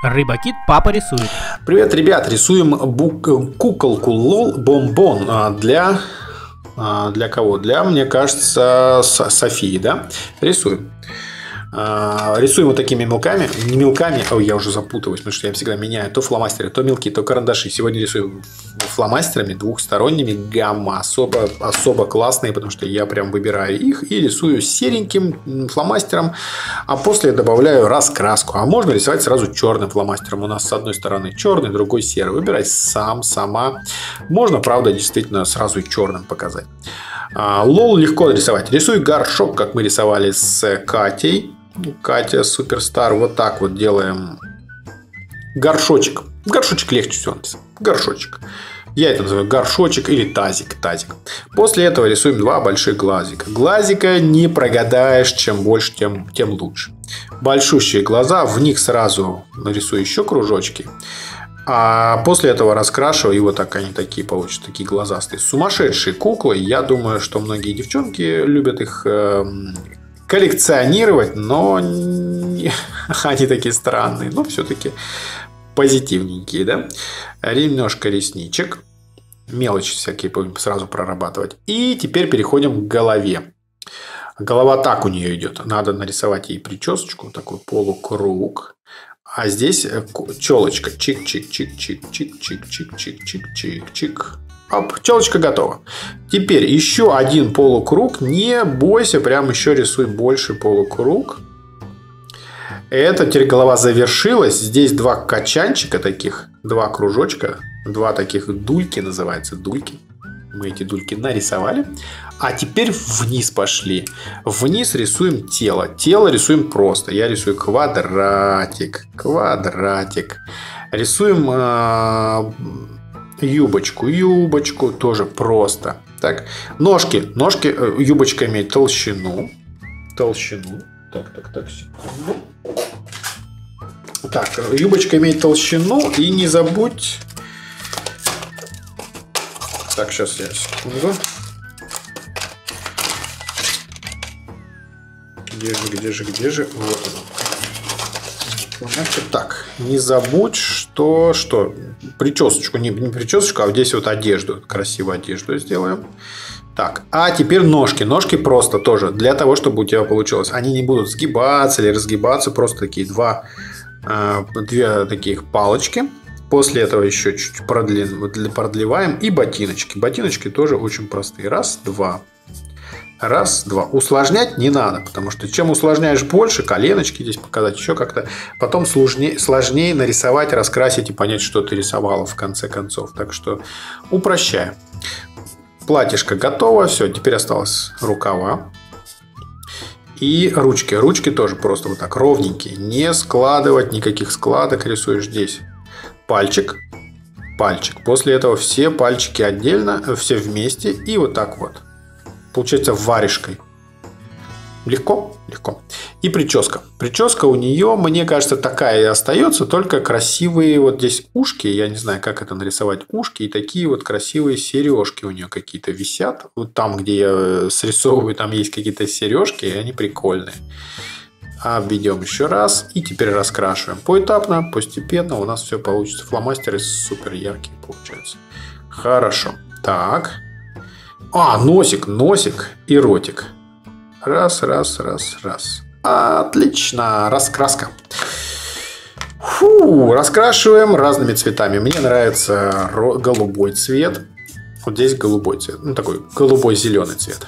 Рыбакит папа рисует. Привет, ребят! Рисуем куколку Лол Бомбон для кого? Для, мне кажется, Софии, да? Рисуем. Рисуем вот такими мелками. Не мелками, я уже запутываюсь, потому что я всегда меняю то фломастеры, то мелкие, то карандаши. Сегодня рисуем фломастерами двухсторонними гамма. Особо классные, потому что я прям выбираю их и рисую сереньким фломастером, а после добавляю раскраску. А можно рисовать сразу черным фломастером. У нас с одной стороны черный, другой серый. Выбирай сама. Можно, правда, действительно сразу и черным показать. Лол легко рисовать. Рисуй горшок, как мы рисовали с Катей. Катя Суперстар. Вот так вот делаем горшочек. Горшочек легче всего написать. Горшочек. Я это называю горшочек или тазик. После этого рисуем два больших глазика. Глазика не прогадаешь. Чем больше, тем лучше. Большущие глаза. В них сразу нарисую еще кружочки. А после этого раскрашиваю, и вот так они такие получатся, такие глазастые. Сумасшедшие куклы. Я думаю, что многие девчонки любят их коллекционировать, но они такие странные, но все-таки позитивненькие, да? Немножко ресничек. Мелочи всякие будем сразу прорабатывать. И теперь переходим к голове. Голова так у нее идет. Надо нарисовать ей причесочку, такой полукруг. А здесь челочка. Чик-чик-чик-чик-чик-чик-чик-чик-чик-чик. Оп, челочка готова. Теперь еще один полукруг. Не бойся, прям еще рисуй больше полукруг. Это теперь голова завершилась. Здесь два качанчика таких, два кружочка, два таких дульки называется, дульки. Мы эти дульки нарисовали. А теперь вниз пошли. Вниз рисуем тело. Тело рисуем просто. Я рисую квадратик. Рисуем юбочку. Тоже просто. Так. Ножки. Юбочка имеет толщину. Так, секунду. Так, юбочка имеет толщину. И не забудь... Так, сейчас я секунду. Где же? Вот он. Так, не забудь, что причесочку, не причесочку, а здесь вот одежду, красивую одежду сделаем. Так, а теперь ножки. Ножки просто тоже для того, чтобы у тебя получилось. Они не будут сгибаться или разгибаться, просто такие две таких палочки. После этого еще чуть продлеваем. И ботиночки. Ботиночки тоже очень простые. Раз, два. Усложнять не надо, потому что чем усложняешь больше, коленочки здесь показать, еще как-то, потом сложнее нарисовать, раскрасить и понять, что ты рисовала в конце концов. Так что упрощаем. Платьишко готово. Все, теперь осталось рукава. И ручки. Ручки тоже просто вот так ровненькие. Не складывать, никаких складок рисуешь здесь. Пальчик. После этого все пальчики отдельно, все вместе. И вот так вот. Получается варежкой. Легко. И прическа. Прическа у нее, мне кажется, такая и остается. Только красивые вот здесь ушки. Я не знаю, как это нарисовать ушки. И такие вот красивые сережки у нее какие-то висят. Вот там, где я срисовываю, там есть какие-то сережки. И они прикольные. Обведем еще раз. И теперь раскрашиваем поэтапно, постепенно. У нас все получится. Фломастеры супер яркие получаются. Хорошо. Так. Носик и ротик. Раз. Отлично. Раскраска. Раскрашиваем разными цветами. Мне нравится голубой цвет. Вот здесь голубой цвет. Такой голубой-зеленый цвет.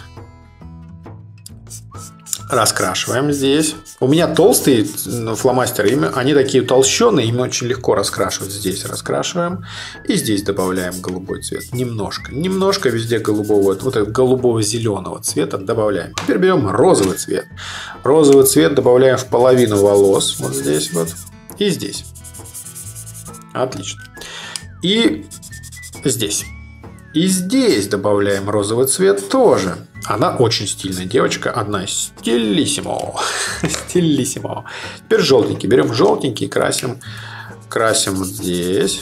Раскрашиваем здесь. У меня толстые фломастеры, они такие толщеные, ими очень легко раскрашивать. Здесь раскрашиваем. И здесь добавляем голубой цвет. Немножко везде голубого, вот этого голубого-зеленого цвета добавляем. Теперь берем розовый цвет. Розовый цвет добавляем в половину волос. Вот здесь вот. И здесь. Отлично. И здесь. И здесь добавляем розовый цвет тоже. Она очень стильная девочка. Одна из стилиссимо. Теперь желтенький. Берем желтенький и красим вот здесь.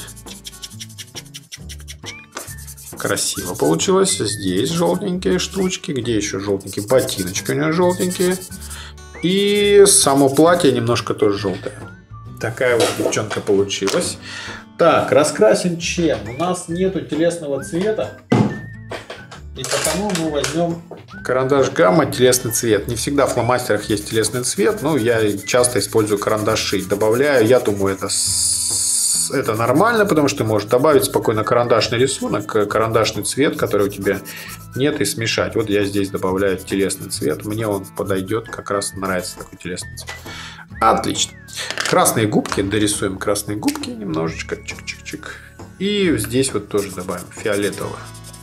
Красиво получилось. Здесь желтенькие штучки. Где еще желтенькие? Ботиночки у нее желтенькие. И само платье немножко тоже желтое. Такая вот девчонка получилась. Так, раскрасим чем? У нас нету телесного цвета. И потому мы возьмем карандаш гамма, телесный цвет. Не всегда в фломастерах есть телесный цвет, но я часто использую карандаши. Добавляю, я думаю, это нормально, потому что ты можешь добавить спокойно карандашный рисунок, карандашный цвет, который у тебя нет, и смешать. Вот я здесь добавляю телесный цвет. Мне он подойдет, как раз нравится такой телесный цвет. Отлично. Красные губки. Дорисуем красные губки немножечко. Чик-чик-чик. И здесь вот тоже добавим фиолетового.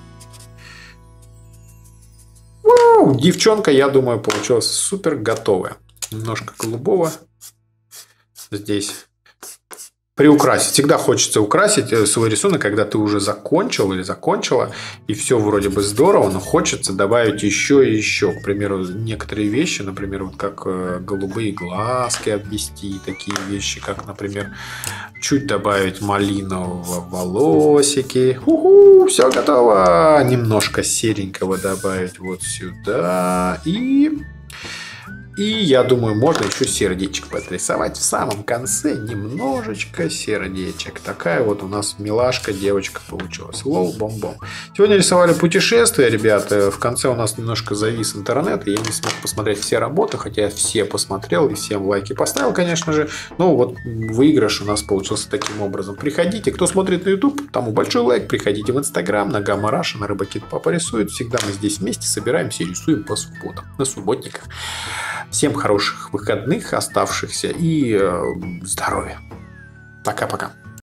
Девчонка, я думаю, получилась супер готовая. Немножко голубого здесь. Приукрасить. Всегда хочется украсить свой рисунок, когда ты уже закончил или закончила, и все вроде бы здорово, но хочется добавить еще и еще. К примеру, некоторые вещи, например, вот как голубые глазки обвести, такие вещи, как, например, чуть добавить малинового волосики. Все готово. Немножко серенького добавить вот сюда. И я думаю, можно еще сердечко подрисовать в самом конце. Немножечко сердечек. Такая вот у нас милашка девочка получилась. Лол, бом-бом. Сегодня рисовали путешествия, ребята. В конце у нас немножко завис интернет. И я не смог посмотреть все работы. Хотя я все посмотрел и всем лайки поставил, конечно же. Но вот выигрыш у нас получился таким образом. Приходите. Кто смотрит на YouTube, тому большой лайк. Приходите в Instagram, на Gamma Russia, на Рыбакит Папа рисует. Всегда мы здесь вместе собираемся и рисуем по субботам. На субботниках. Всем хороших выходных оставшихся и здоровья. Пока-пока.